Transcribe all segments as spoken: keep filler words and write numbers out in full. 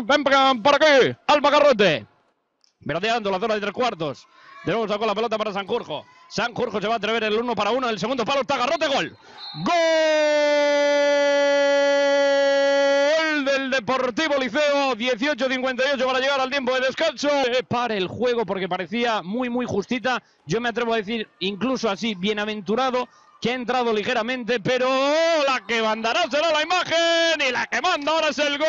ven para aquí, Alba Garrote. Merodeando la zona de tres cuartos. De nuevo sacó la pelota para Sanjurjo. Sanjurjo se va a atrever el uno para uno. El segundo palo está Garrote. Gol. Gol del Deportivo Liceo. dieciocho cincuenta y ocho para llegar al tiempo de descanso. Para el juego porque parecía muy muy justita. Yo me atrevo a decir incluso así bienaventurado. Que ha entrado ligeramente. Pero la que mandará será la imagen. Y la que manda ahora es el gol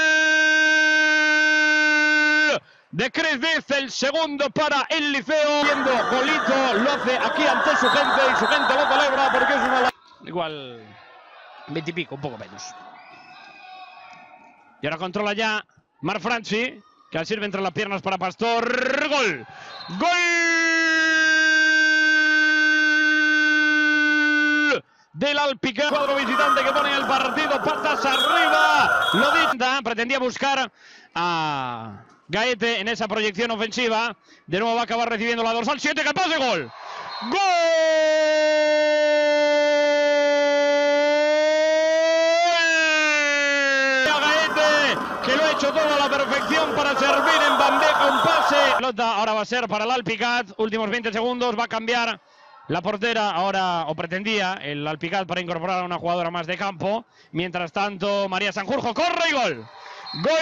de Chris Diz, el segundo para el Liceo. Viendo golito, lo hace aquí ante su gente y su gente lo celebra porque es una... Igual veintipico, un poco menos. Y ahora controla ya Marc Franchi, que al sirve entre las piernas para Pastor. ¡Gol! ¡Gol! Del Alpicat. Cuadro visitante que pone el partido patas arriba. Lo dicta, pretendía buscar a Gaete en esa proyección ofensiva. De nuevo va a acabar recibiendo la dorsal siete, que pase, gol. ¡Gol! A Gaete, que lo ha hecho todo a la perfección para servir en bandeja un pase. La pelota ahora va a ser para el Alpicat. Últimos veinte segundos, va a cambiar la portera ahora, o pretendía, el Alpicat para incorporar a una jugadora más de campo. Mientras tanto, María Sanjurjo corre y gol. ¡Gol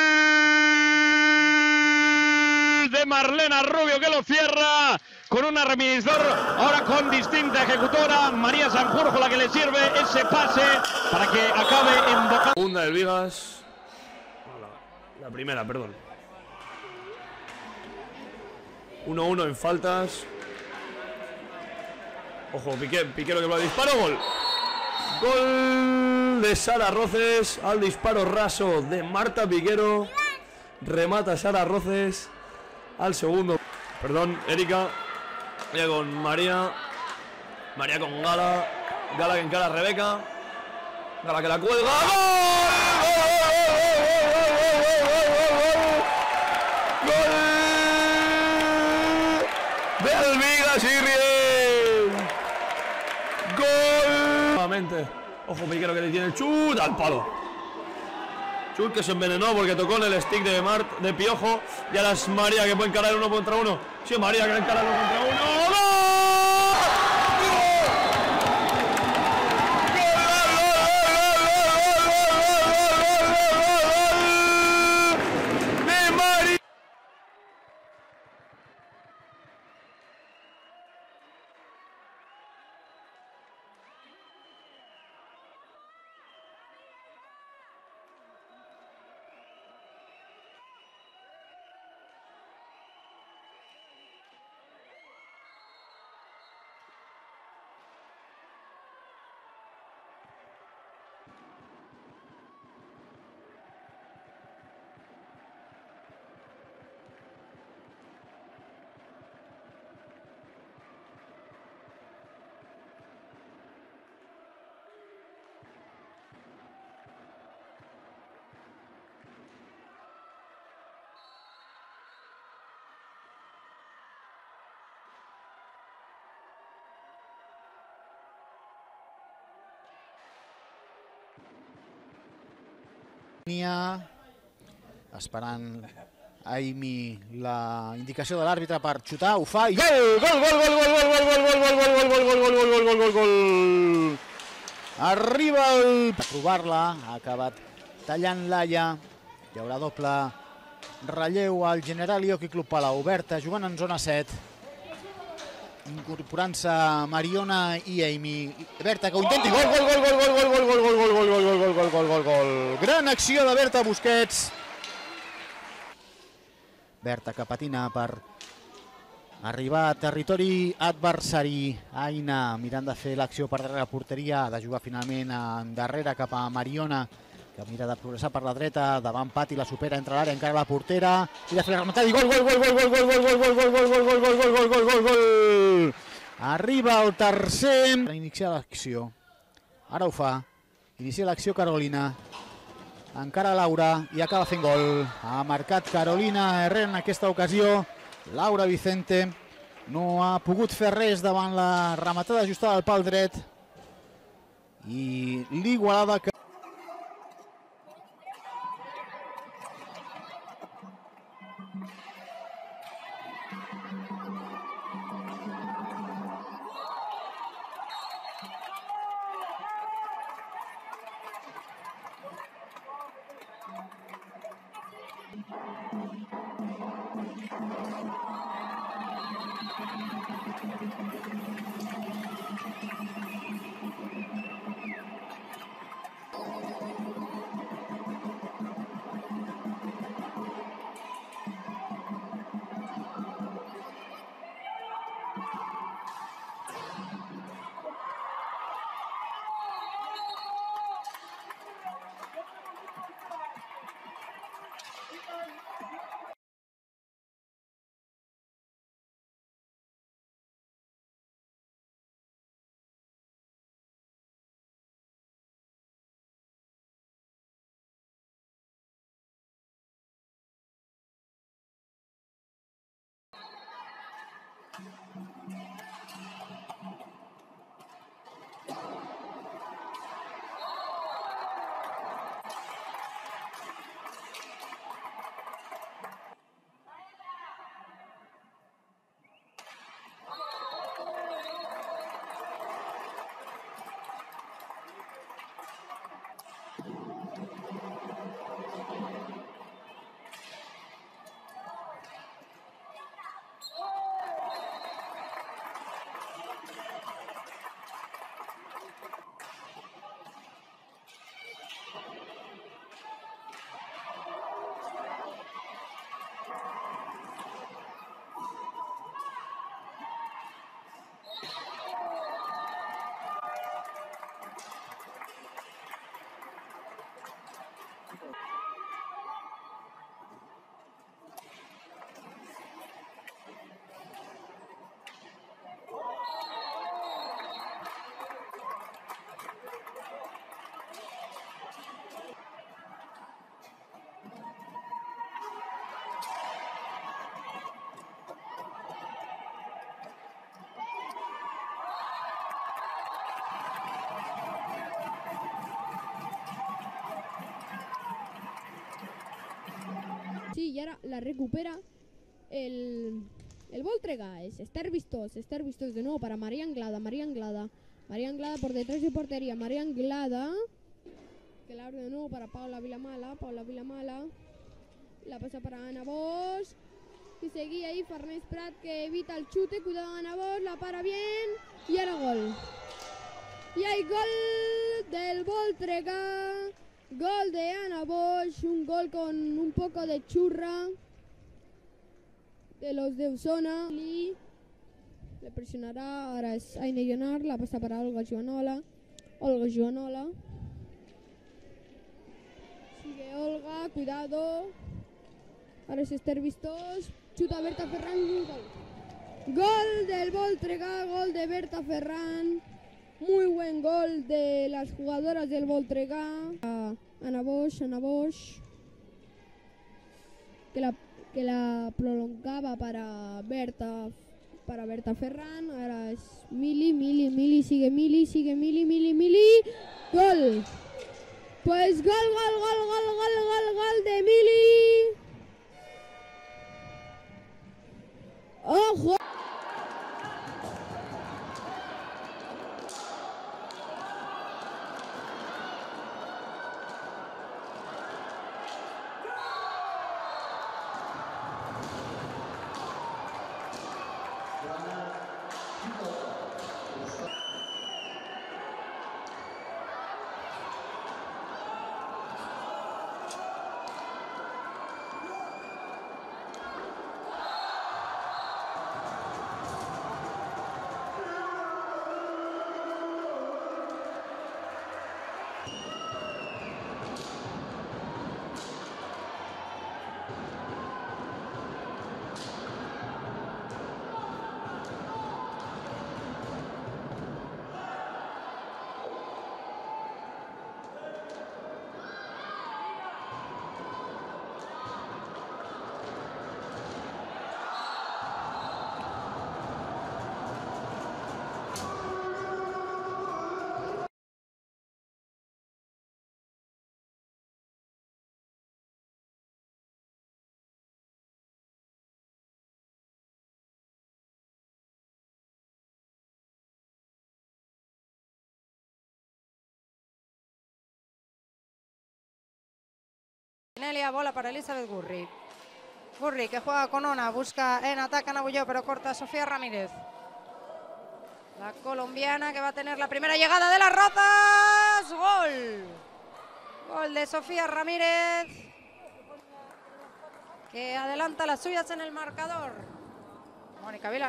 de Marlena Rubio, que lo cierra con un reminisor, ahora con distinta ejecutora? María Sanjurjo la que le sirve ese pase para que acabe en boca. Segunda del Vigas. La primera, perdón. uno uno en faltas. Ojo, Piqué, Piqué lo que va a disparo, gol. Gol de Sara Roces al disparo raso de Marta Piquero. Remata Sara Roces al segundo. Perdón, Erika. Ya con María. María con Gala. Gala que encara a Rebeca. Gala que la cuelga. ¡Gol! ¡Gol! Del Vigas Irrien. ¡Gol! Nuevamente. Ojo, Piquero que le tiene el chut al palo. Chut que se envenenó porque tocó en el stick de Mart, de Piojo. Y ahora es María que puede encarar uno contra uno. Sí, María que le encara uno contra uno. ¡Gol! ¡De María! Esperant Aimi la indicació de l'àrbitre per xutar, ho fa i gol! Gol, gol, gol, gol, gol, gol, gol, gol, gol, gol, gol, gol, gol, gol, gol, gol, gol, gol. Arriba el... Per provar-la, ha acabat tallant Laia. Hi haurà doble relleu al Generali Hockey Club Palau. Berta jugant en zona set. Incorporant-se Mariona i Aimi. Berta que ho intenti. Gol, gol, gol, gol, gol, gol, gol, gol, gol, gol, gol, gol, gol, gol, gol, gol, gol. Gran acció de Berta Busquets. Berta que patina per arribar a territori adversari. Aina mirant de fer l'acció per darrere la porteria. Ha de jugar finalment endarrere cap a Mariona, que mira de progressar per la dreta, davant Pati, la supera entre l'àrea, encara la portera, i de fer la rematada, i gol, gol, gol, gol, gol, gol, gol, gol, gol, gol, gol, gol, gol, gol, gol, gol, gol, gol. Arriba el tercer. Iniciar l'acció. Ara ho fa. Inicia l'acció Carolina. Encara Laura i acaba fent gol. Ha marcat Carolina Herrera en aquesta ocasió. Laura Vicente no ha pogut fer res davant la rematada ajustada al pal dret. I l'Igualada que Sí, y ahora la recupera el, el Voltregà. Es Esther Vistós. Esther Vistós de nuevo para María Anglada. María Anglada. María Anglada por detrás de portería. María Anglada. Que la abre de nuevo para Paula Vilamala. Paula Vilamala. La pasa para Ana Bosch. Y seguía ahí Farners Prat que evita el chute. Cuidado Ana Bosch. La para bien. Y ahora gol. Y hay gol del Voltregà. Gol de Ana Bosch, un gol con un poco de churra de los de Osona. Le presionará, ahora es Aina Llonar, la pasa para Olga Joanola. Olga Joanola. Sigue Olga, cuidado. Ahora es Esther Vistós, chuta Berta Ferran, un gol. Gol del Voltregà, gol de Berta Ferran. Muy buen gol de las jugadoras del Voltregà. Ana Bosch, Ana Bosch. Que la, que la prolongaba para Berta, para Berta Ferran. Ahora es Mili, Mili, Mili, sigue Mili, sigue Mili, Mili, Mili. Gol. Pues gol, gol, gol, gol, gol, gol, gol de Mili. ¡Ojo! Nelia, bola para Elizabeth Gurri. Gurri que juega con Ona, busca en ataque a Nabulló, pero corta a Sofía Ramírez. La colombiana que va a tener la primera llegada de las Rozas. ¡Gol! Gol de Sofía Ramírez, que adelanta las suyas en el marcador. Mónica Vila.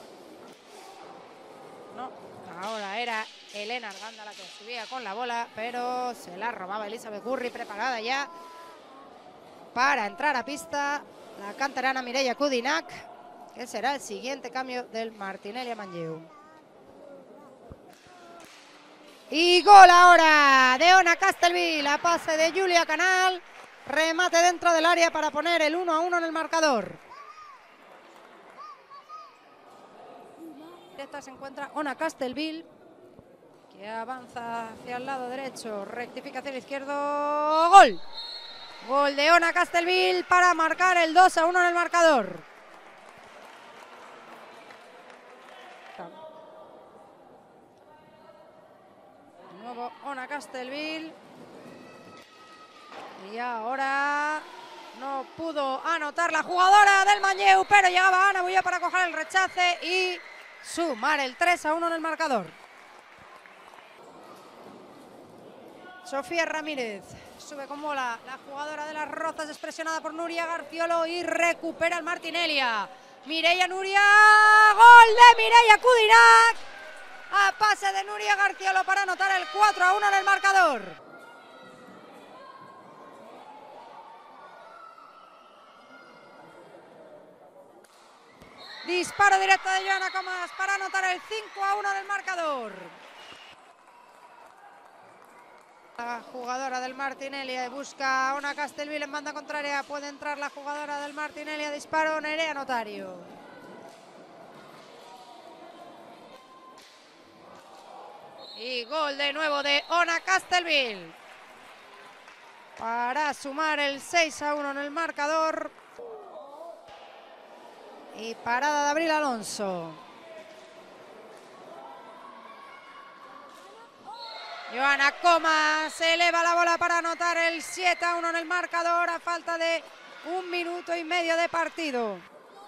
No, ahora era Elena Arganda la que subía con la bola, pero se la robaba Elizabeth Gurri, preparada ya para entrar a pista la canterana Mireia Kudinac, que será el siguiente cambio del Martinelli a Manlleu. Y gol ahora de Ona Castelville, a pase de Julia Canal, remate dentro del área para poner el uno a uno en el marcador. Esta se encuentra Ona Castelville, que avanza hacia el lado derecho, rectificación izquierdo, gol. Gol de Ona Castelville para marcar el dos a uno en el marcador. De nuevo Ona Castelville. Y ahora no pudo anotar la jugadora del Manlleu, pero llegaba Ana Bulló para coger el rechace y sumar el tres a uno en el marcador. Sofía Ramírez sube con bola, la jugadora de las Rozas es presionada por Nuria Garciolo y recupera el Martinelia. Mireia Nuria, gol de Mireia Kudinac, a pase de Nuria Garciolo para anotar el cuatro a uno en el marcador. Disparo directo de Joana Comas para anotar el cinco a uno en el marcador. La jugadora del Martinelli busca a Ona Castelville en banda contraria. Puede entrar la jugadora del Martinelli a disparo. Nerea Notario. Y gol de nuevo de Ona Castelville para sumar el seis a uno en el marcador. Y parada de Abril Alonso. Joana Comas eleva la bola para anotar el siete a uno en el marcador a falta de un minuto y medio de partido.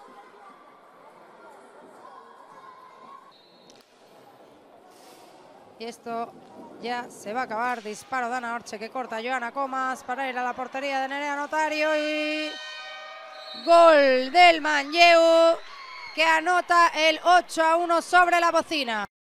Y esto ya se va a acabar. Disparo de Ana Orche que corta a Joana Comas para ir a la portería de Nerea Notario y gol del Manlleu, que anota el ocho a uno sobre la Bocina.